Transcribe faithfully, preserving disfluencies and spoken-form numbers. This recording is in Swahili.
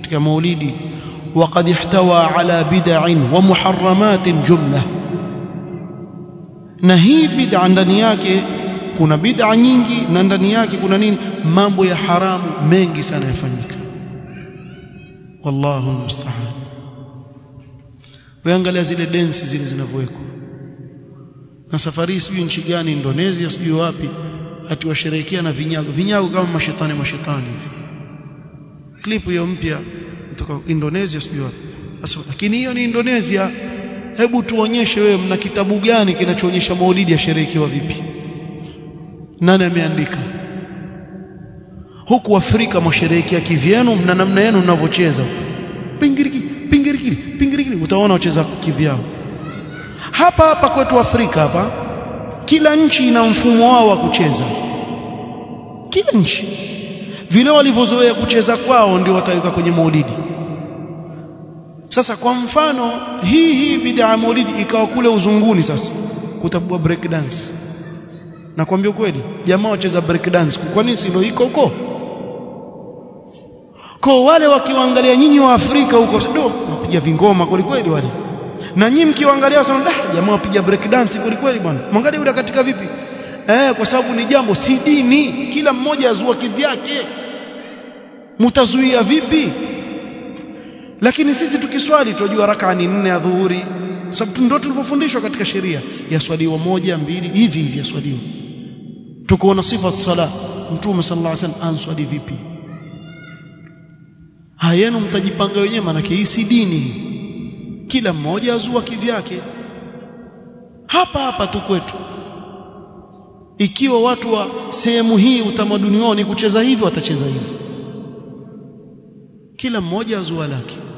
katika maulidi وقد احتوى على بدع ومحرمات جملة na hii bid'a ndani yake kuna bid'a nyingi na ndani yake kuna nini mambo ya haramu mengi sana yafanyika wallahu musta'an waangalia zile dance zile zinavyowekwa na safari sijui nchi gani Indonesia sijui wapi ati washerehekea na vinyago vinyago kama mashetani mashetani clip hiyo mpya kutoka Indonesia sijui wapi sasa lakini hiyo ni Indonesia hebu tuonyeshe wewe mna kitabu gani kinachoonyesha maulidi yasherehekewa vipi nani ameandika huku Afrika masherehekea kivyenu mna namna yenu mnavocheza pingiriki pingiriki pingiriki utaona wacheza kivyao hapa hapa kwetu Afrika hapa kila nchi ina mfumo wao wa kucheza kila nchi vile walivyozoea kucheza kwao ndio wataweka kwenye maulidi sasa kwa mfano hii hii bid'a maulidi ikawa kule uzunguni sasa kutabua break dance na kwambia kweli jamaa wacheza break dance kwa nini sio iko huko kwa wale wakiwaangalia nyinyi wa Afrika huko ndio wapiga vingoma kweli kweli wale na nyinyi mkiwaangalia sana dah jamaa wapiga break dance kweli kweli bwana mwangalie yule katika vipi eh kwa sababu ni jambo si dini kila mmoja azua kivyake mtazuia vipi lakini sisi tukiswali tunajua rakaa ni nne adhuhuri sababu ndio tulivyofundishwa katika sheria yaswaliwa moja mbili hivi hivi yaswaliwa tukoona sifa sala mtume sallallahu alaihi wasallam answali vipi hayenu mtajipanga wenyewe maana hii si dini kila mmoja azua kivyake hapa hapa tu kwetu ikiwa watu wa sehemu hii utamaduni wao ni kucheza hivi watacheza hivi kila mmoja azua lake